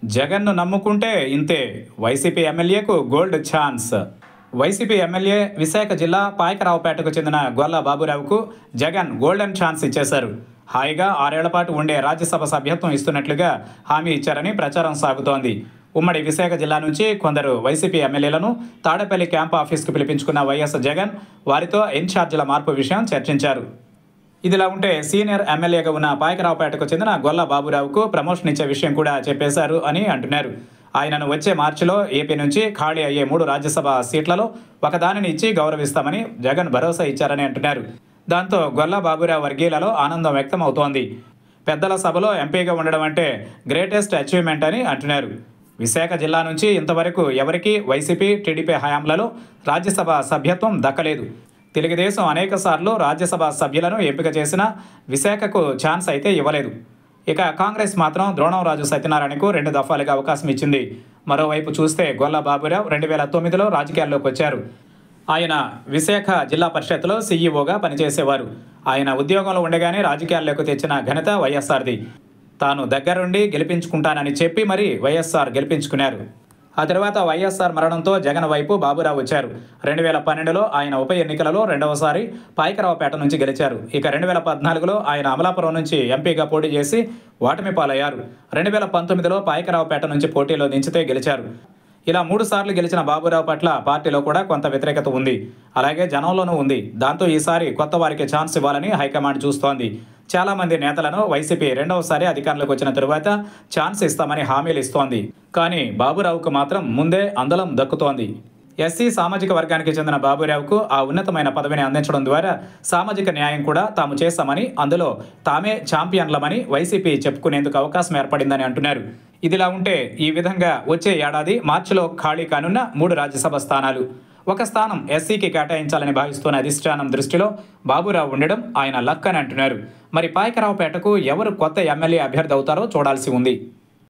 జగన్ను నమ్ముకుంటే ఇంతే, వైసీపీ ఎమ్మెల్యేకు gold chance. YCP MLA Visakha జిల్లా పాయకరావుపేటకు చెందిన గొల్ల బాబురావుకు జగన్ గోల్డెన్ ఛాన్స్ ఇచ్చేశారు. హాయిగా 6 ఏళ్ల పాటు ఉండే రాజ్యసభ సభ్యత్వం ఇస్తున్నట్లుగా హామీ ఇచ్చారని ప్రచారం సాగుతోంది. ఉమ్మడి విశాఖ జిల్లా నుంచి కొందరు వైసీపీ ఎమ్మెల్యేలను తాడేపల్లి క్యాంప్ ఆఫీస్కు పిలిపించుకున్న వైఎస్ జగన్ వారితో ఇన్ఛార్జీల మార్పు విషయం చర్చించారు. ఇదిలా ఉంటే సీనియర్ ఎమ్మెల్యేగా ఉన్న పాయకరావుపేటకు చెందిన గొల్ల బాబురావుకు ప్రమోషన్ ఇచ్చే విషయం కూడా చెప్పేశారు అని అంటున్నారు. ఆయనను వచ్చే మార్చిలో ఏపీ నుంచి ఖాళీ అయ్యే 3 రాజ్యసభ సీట్లలో ఒకదానిని ఇచ్చి గౌరవిస్తామని జగన్ భరోసా ఇచ్చారని అంటున్నారు. దాంతో గొల్ల బాబురావు వర్గీయులలో ఆనందం వ్యక్తం అవుతోంది. పెద్దల సభలో ఎంపీగా ఉండడం అంటే గ్రేటెస్ట్ అచీవ్మెంట్ అని అంటున్నారు. విశాఖ జిల్లా నుంచి ఇంతవరకు ఎవరికీ వైసీపీ, టీడీపీ హయాంలలో రాజ్యసభ సభ్యత్వం దక్కలేదు. తెలుగుదేశం అనేక సార్లు రాజ్యసభ సభ్యులను ఎంపిక చేసినా విశాఖకు ఛాన్స్ అయితే ఇవ్వలేదు. ఇక కాంగ్రెస్ మాత్రం ద్రోణంరాజు సత్యనారాయణకు 2 దఫాలుగా అవకాశం ఇచ్చింది. మరోవైపు చూస్తే గొల్ల బాబురావు 2009లో రాజకీయాల్లోకి వచ్చారు. ఆయన విశాఖ జిల్లా పరిషత్లో సీఈఓగా పనిచేసేవారు. ఆయన ఉద్యోగంలో ఉండగానే రాజకీయాల్లోకి తెచ్చిన ఘనత వైఎస్ఆర్ది. తాను దగ్గరుండి గెలిపించుకుంటానని చెప్పి మరీ వైఎస్ఆర్ గెలిపించుకున్నారు. ఆ తర్వాత వైఎస్ఆర్ మరణంతో జగన్ వైపు బాబురావు వచ్చారు. 2012లో ఆయన ఉప ఎన్నికలలో రెండవసారి పాయకరావుపేట నుంచి గెలిచారు. ఇక 2014లో ఆయన అమలాపురం నుంచి ఎంపీగా పోటీ చేసి ఓటమి పాలయ్యారు. 2019లో పాయకరావుపేట నుంచి పోటీలో దించితే గెలిచారు. ఇలా 3 సార్లు గెలిచిన బాబురావు పట్ల పార్టీలో కూడా కొంత వ్యతిరేకత ఉంది. అలాగే జనంలోనూ ఉంది. దాంతో ఈసారి కొత్త వారికి ఛాన్స్ ఇవ్వాలని హైకమాండ్ చూస్తోంది. చాలామంది నేతలను వైసీపీ రెండవసారి అధికారంలోకి వచ్చిన తరువాత ఛాన్స్ ఇస్తామని హామీలు ఇస్తోంది. కానీ బాబురావుకు మాత్రం ముందే అందలం దక్కుతోంది. ఎస్సీ సామాజిక వర్గానికి చెందిన బాబురావుకు ఆ ఉన్నతమైన పదవిని అందించడం ద్వారా సామాజిక న్యాయం కూడా తాము చేస్తామని, అందులో తామే ఛాంపియన్లమని వైసీపీ చెప్పుకునేందుకు అవకాశం ఏర్పడిందని అంటున్నారు. ఇదిలా ఉంటే ఈ విధంగా వచ్చే ఏడాది మార్చిలో ఖాళీ కానున్న 3 రాజ్యసభ స్థానాలు, ఒక స్థానం ఎస్సీకి కేటాయించాలని భావిస్తున్న అధిష్టానం దృష్టిలో బాబురావు ఉండడం ఆయన లక్ అని అంటున్నారు. మరి పాయకరావుపేటకు ఎవరు కొత్త ఎమ్మెల్యే అభ్యర్థి అవుతారో చూడాల్సి ఉంది.